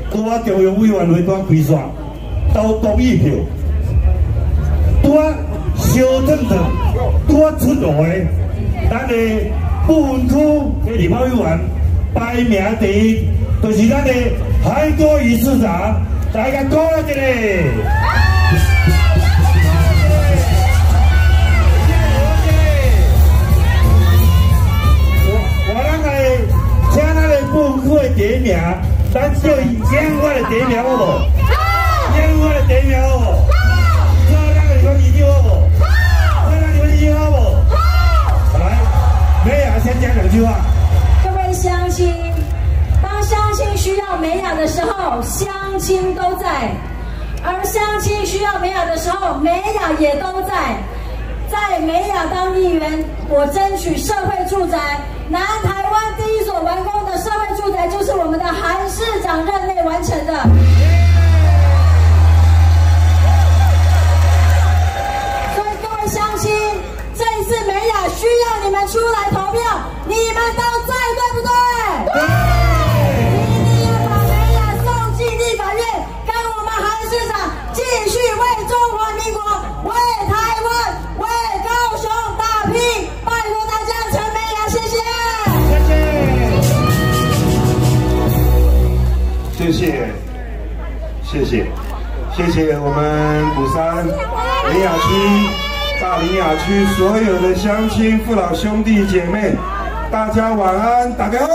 拄啊中央委员会拄啊开线，投同意票，拄啊烧腾腾，拄啊出炉的，咱的不分区的立法委员排名第一，就是咱的海多余市长，大家鼓励一下。 不会第一名，咱就演我的第一名好不？演我的第一名好不？这两个地方一定好不？这两个地方一定好不？来，美雅先讲两句话。 各位乡亲，当乡亲需要美雅的时候，乡亲都在；而乡亲需要美雅的时候，美雅也都在。在美雅当议员，我争取社会住宅。 南台湾第一所完工的社会住宅，就是我们的韩市长任内完成的。所以各位乡亲，这一次美雅需要你们出来投票，你们都在，对不对？一定要把美雅送进立法院，跟我们韩市长继续为中华民国、为台湾、为高雄打拼。拜托大家陈美雅，谢谢。 谢谢我们鼓山林雅区、大林雅区所有的乡亲、父老兄弟姐妹，大家晚安，大家好。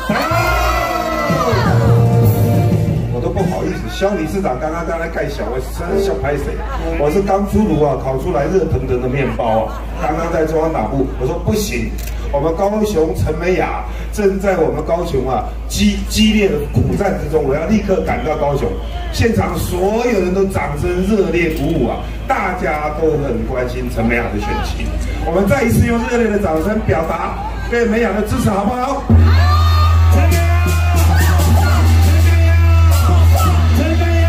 我都不好意思，肖理事长刚刚在那盖小，我真的笑拍谁？我是刚出炉啊，烤出来热腾腾的面包啊，刚刚在中央党部，我说不行。 我们高雄陈美雅正在我们高雄啊激烈的苦战之中，我要立刻赶到高雄，现场所有人都掌声热烈鼓舞啊，大家都很关心陈美雅的选情，我们再一次用热烈的掌声表达对美雅的支持，好不好？陈美雅，陈美雅，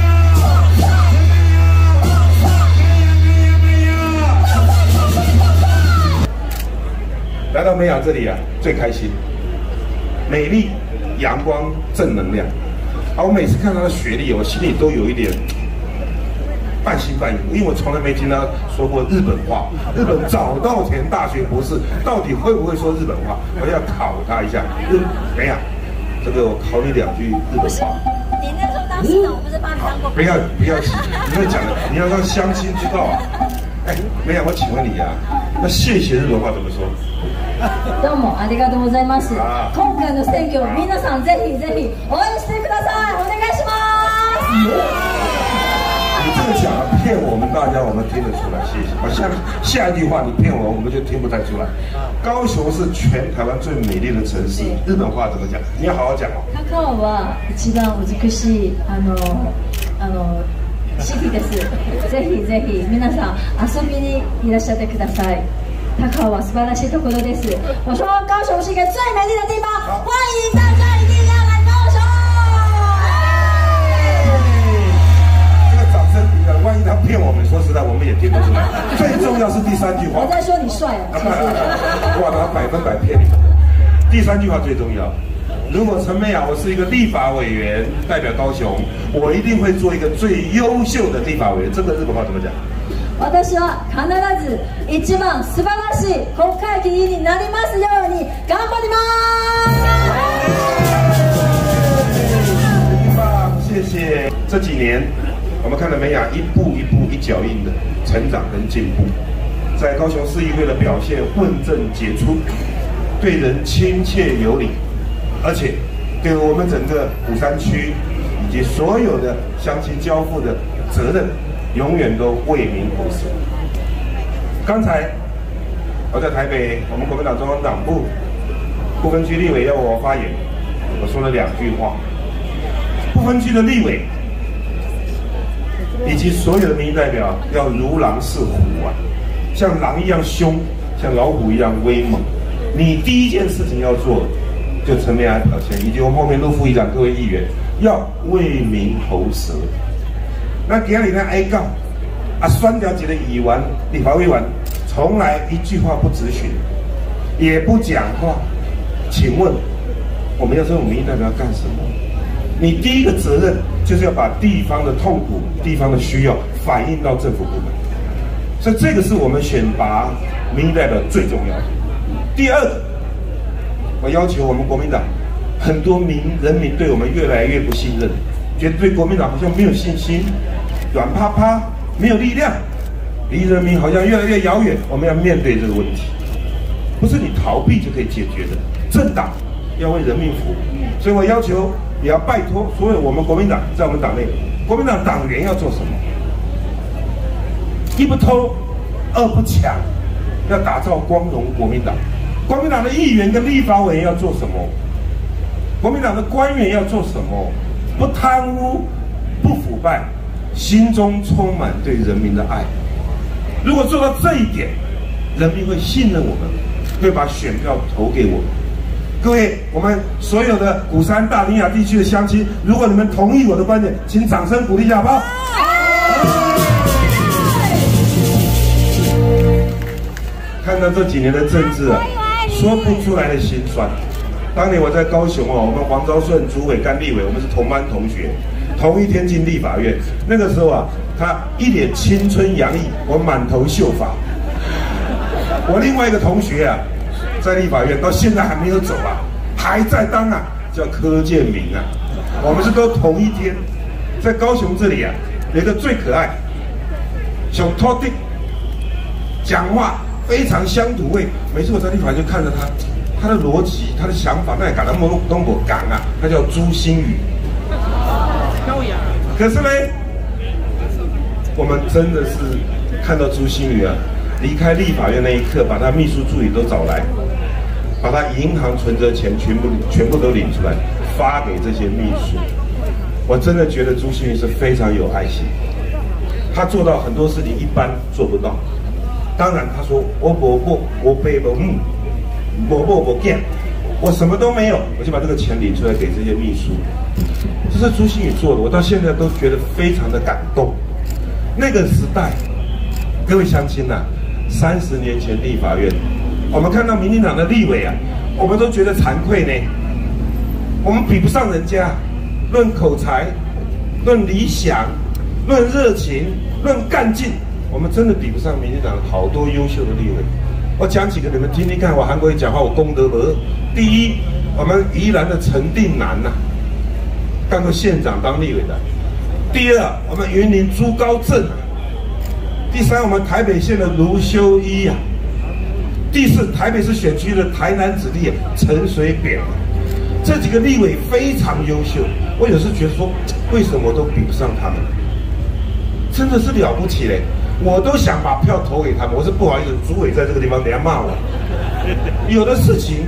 来到美雅这里啊，最开心，美丽、阳光、正能量。啊，我每次看她的学历，我心里都有一点半信半疑，因为我从来没听她说过日本话。日本早稻田大学博士到底会不会说日本话？我要考她一下。美雅，这个我考你两句日本话。 你那时候当市长，我不是帮你当过？ 不要急，你会讲的，你要让乡亲知道啊。哎，美雅，我请问你啊，那谢谢日本话怎么说？ どうもありがとうございます。今回の選挙、皆さんぜひぜひ応援してください。お願いします。 你这个讲骗我们大家，我们听得出来，谢谢。好，下一句话你骗我，我们就听不太出来。高雄是全台湾最美丽的城市，日本话怎么讲？你要好好讲哦。 高雄は一番美しい市です。ぜひぜひ皆さん遊びにいらっしゃってください。高雄は素晴らしいところです。我说高雄是一个最美丽的地方，欢迎大家一定要来高雄。 这个掌声，万一他骗我们，说实在我们也听不出来。最重要是第三句话。 我在说你帅啊，其实。 哇，他100%骗你们。第三句话最重要。 如果陈美雅我是一个立法委员，代表高雄，我一定会做一个最优秀的立法委员。这个日本话怎么讲？ 私は必ず一番素晴らしい国会議員になりますように頑張ります。 谢谢。这几年，我们看到美雅一步一步、一脚印的成长跟进步，在高雄市议会的表现问政杰出，对人亲切有礼。 而且，对我们整个鼓山区以及所有的乡亲交付的责任，永远都为民服务。刚才我在台北，我们国民党中央党部不分区立委要我发言，我说了2句话。不分区的立委以及所有的民意代表要如狼似虎啊，像狼一样凶，像老虎一样威猛。你第一件事情要做。 就陈美雅表现，以及我们后面陆副议长各位议员要为民喉舌。那今日呢哀告啊，选掉几个议员、立法委员，从来一句话不质询，也不讲话。请问我们要说我们民意代表要干什么？你第一个责任就是要把地方的痛苦、地方的需要反映到政府部门。所以这个是我们选拔民意代表最重要的。第二个，我要求我们国民党很多人民对我们越来越不信任，觉得对国民党好像没有信心，软趴趴，没有力量，离人民好像越来越遥远。我们要面对这个问题，不是你逃避就可以解决的。政党要为人民服务，所以我要求也要拜托所有我们国民党在我们党内，国民党党员要做什么？一不偷，二不抢，要打造光荣国民党。国民党的议员跟立法委员要做什么？国民党的官员要做什么？不贪污，不腐败，心中充满对人民的爱。如果做到这一点，人民会信任我们，会把选票投给我们。各位，我们所有的鼓山大林雅地区的乡亲，如果你们同意我的观点，请掌声鼓励一下，好不好？看到这几年的政治啊，说不出来的心酸。当年我在高雄哦，我们黄昭顺、朱伟、甘立伟，我们是同班同学，同一天进立法院。那个时候啊，他一脸青春洋溢，我满头秀发。我另外一个同学啊，在立法院到现在还没有走啊，还在当啊，叫柯建明啊。我们是都同一天，在高雄这里啊，有一个最可爱，小托地，讲话非常乡土味。每次我在立法院就看着他的逻辑、他的想法，那也敢他东北港啊，他叫朱新宇。可是呢，我们真的是看到朱新宇啊。离开立法院那一刻，把他秘书助理都找来，把他银行存折钱全部都领出来，发给这些秘书。我真的觉得朱新宇是非常有爱心，他做到很多事情一般做不到。当然，他说我背我见，我什么都没有，我就把这个钱领出来给这些秘书。这是朱新宇做的，我到现在都觉得非常的感动。那个时代，各位乡亲呐，30年前立法院，我们看到民进党的立委啊，我们都觉得惭愧呢。我们比不上人家，论口才，论理想，论热情，论干劲，我们真的比不上民进党好多优秀的立委。我讲几个你们听听看，我韩国瑜讲话我功德无。第一，我们宜兰的陈定南呐，当过县长当立委的。第二，我们云林朱高正啊。第三，我们台北县的卢修一啊；第四，台北市选区的台南子弟陈水扁，这几个立委非常优秀。我有时觉得说，为什么我都比不上他们？真的是了不起嘞！我都想把票投给他们。我是不好意思，主委在这个地方等下骂我。有的事情，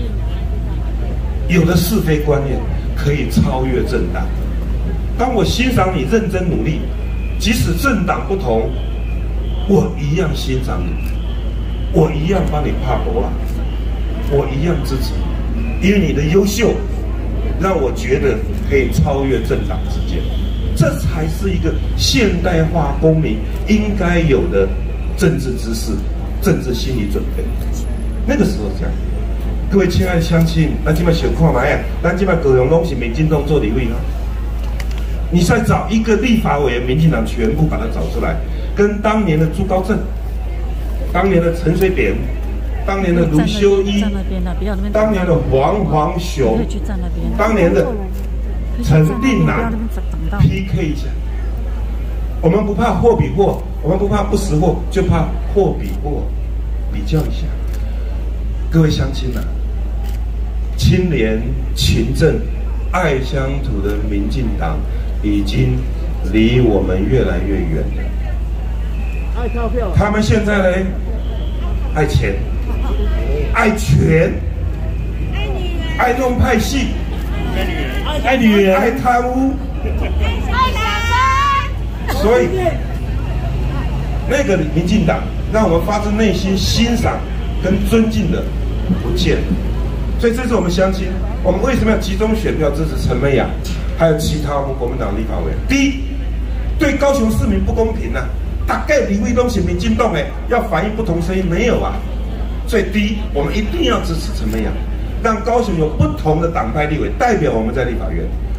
有的是非观念可以超越政党。当我欣赏你认真努力，即使政党不同。我一样欣赏你，我一样帮你拍脖啊，我一样支持你，因为你的优秀，让我觉得可以超越政党之间，这才是一个现代化公民应该有的政治知识、政治心理准备。那个时候这样，各位亲爱的乡亲，咱今麦想看嘛呀？咱今麦高雄拢是民进党做立委啊，你再找一个立法委员，民进党全部把他找出来。跟当年的朱高正、当年的陈水扁、当年的卢修一、当年的黄雄、当年的陈定南 PK 一下。我们不怕货比货，我们不怕不识货，就怕货比货，比较一下。各位乡亲啊，清廉、勤政、爱乡土的民进党已经离我们越来越远了。 爱钞票， 他们现在呢，爱钱，爱权，爱弄派系， 爱女人， 爱贪污， 爱小三。 所以那个民进党让我们发自内心欣赏跟尊敬的不见了。所以这次我们相亲，我们为什么要集中选票支持陈美雅，还有其他我们国民党立法委员？第一，对高雄市民不公平啊！大概立委都是民进党的，要反映不同声音没有啊？所以第一，我们一定要支持陈美雅，让高雄有不同的党派立委代表我们在立法院。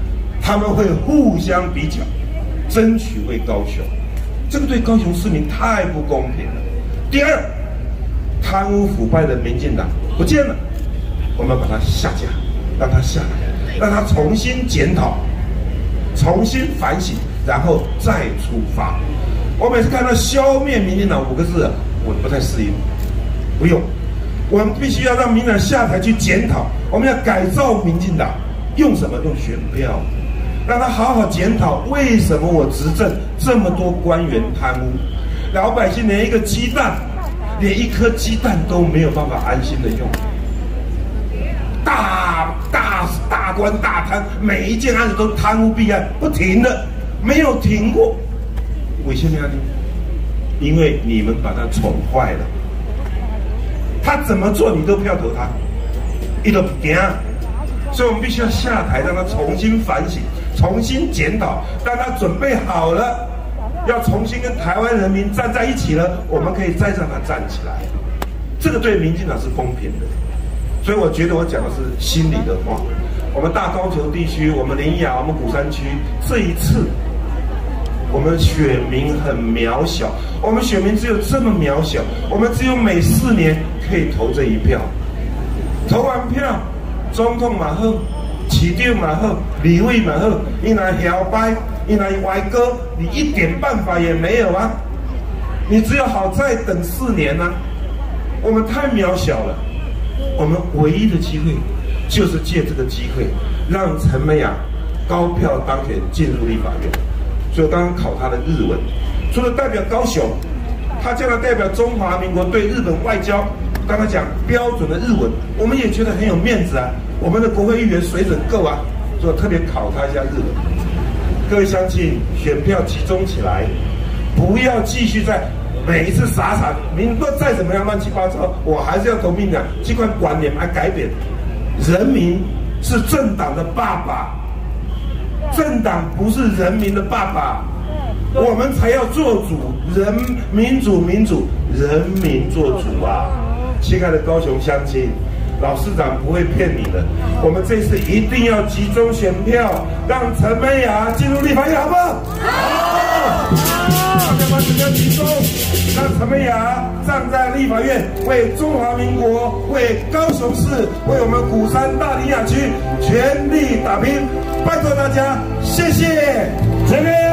他们会互相比较，争取为高雄。这个对高雄市民太不公平了。第二，贪污腐败的民进党不见了，我们把它下架，让它下来，让它重新检讨，重新反省，然后再出发。我每次看到消灭民进党5个字，我不太适应。不用，我们必须要让民进党下台去检讨，我们要改造民进党，用什么？用选票，让他好好检讨为什么我执政这么多官员贪污，老百姓连一个鸡蛋，连一颗鸡蛋都没有办法安心的用。大官大贪，每一件案子都贪污弊案，不停的，没有停过。为什么呢？因为你们把他宠坏了，他怎么做你都票投他，他都不行。所以我们必须要下台，让他重新反省，重新检讨，当他准备好了，要重新跟台湾人民站在一起了，我们可以再让他站起来。这个对民进党是公平的。所以我觉得我讲的是心里的话。我们大高雄地区，我们苓雅，我们鼓山区，这一次我们选民很渺小，我们选民只有这么渺小，我们只有每4年可以投这一票。投完票，总统嘛好，市长嘛好，立委嘛好，你来摇摆，你来歪歌，你一点办法也没有啊！你只有好再等4年啊！我们太渺小了。我们唯一的机会，就是借这个机会，让陈美雅高票当选进入立法院。所以我刚刚考他的日文，除了代表高雄，他将来代表中华民国对日本外交，刚才讲标准的日文，我们也觉得很有面子啊。我们的国会议员水准够啊，所以我特别考他一下日文。各位乡亲，选票集中起来，不要继续在。每一次傻，民都再怎么样乱七八糟，我还是要投民党。这款观念来改变，人民是政党的爸爸，政党不是人民的爸爸，我们才要做主，民主，人民做主啊！亲爱的高雄乡亲，老市长不会骗你的，我们这次一定要集中选票，让陈美雅进入立法院，好不好？好！大家把选票集中，让陈美雅站在立法院，为中华民国、为高雄市、为我们鼓山大苓雅区全力打拼，拜托大家，谢谢，前面。